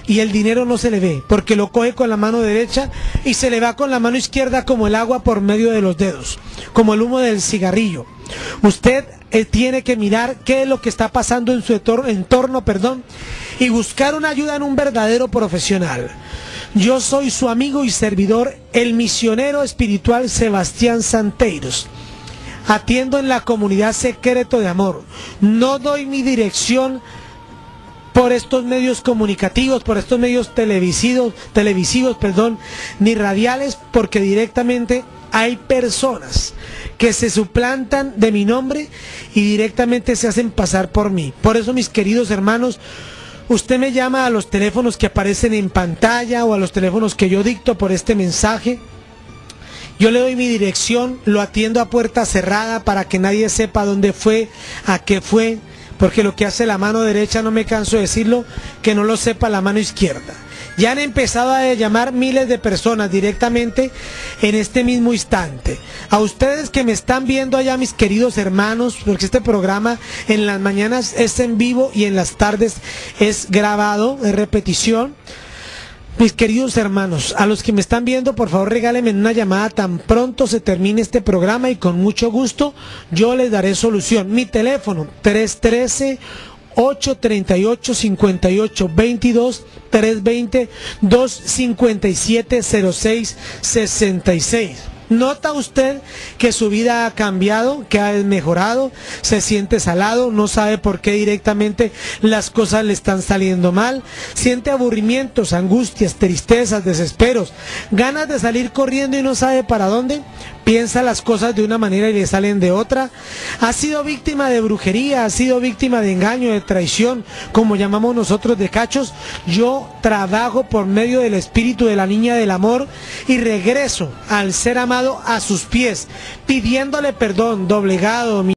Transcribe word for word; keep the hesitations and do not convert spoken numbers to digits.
y el dinero no se le ve, porque lo coge con la mano derecha y se le va con la mano izquierda como el agua por medio de los dedos, como el humo del cigarrillo. Usted eh, tiene que mirar qué es lo que está pasando en su entorno, entorno perdón, y buscar una ayuda en un verdadero profesional. Yo soy su amigo y servidor, el misionero espiritual Sebastián Santeiros. Atiendo en la comunidad Secreto de Amor. No doy mi dirección por estos medios comunicativos, por estos medios televisivos, televisivos, perdón, ni radiales, porque directamente hay personas que se suplantan de mi nombre y directamente se hacen pasar por mí. Por eso, mis queridos hermanos, usted me llama a los teléfonos que aparecen en pantalla o a los teléfonos que yo dicto por este mensaje. Yo le doy mi dirección, lo atiendo a puerta cerrada para que nadie sepa dónde fue, a qué fue, porque lo que hace la mano derecha, no me canso de decirlo, que no lo sepa la mano izquierda. Ya han empezado a llamar miles de personas directamente en este mismo instante. A ustedes que me están viendo allá, mis queridos hermanos, porque este programa en las mañanas es en vivo y en las tardes es grabado, es repetición. Mis queridos hermanos, a los que me están viendo, por favor regálenme una llamada tan pronto se termine este programa y con mucho gusto yo les daré solución. Mi teléfono, tres uno tres, ocho tres ocho, cinco ocho dos dos, tres dos cero, dos cinco siete, cero seis seis seis. ¿Nota usted que su vida ha cambiado, que ha mejorado, se siente salado, no sabe por qué directamente las cosas le están saliendo mal, siente aburrimientos, angustias, tristezas, desesperos, ganas de salir corriendo y no sabe para dónde? Piensa las cosas de una manera y le salen de otra. Ha sido víctima de brujería, ha sido víctima de engaño, de traición, como llamamos nosotros de cachos. Yo trabajo por medio del espíritu de la niña del amor y regreso al ser amado a sus pies, pidiéndole perdón, doblegado.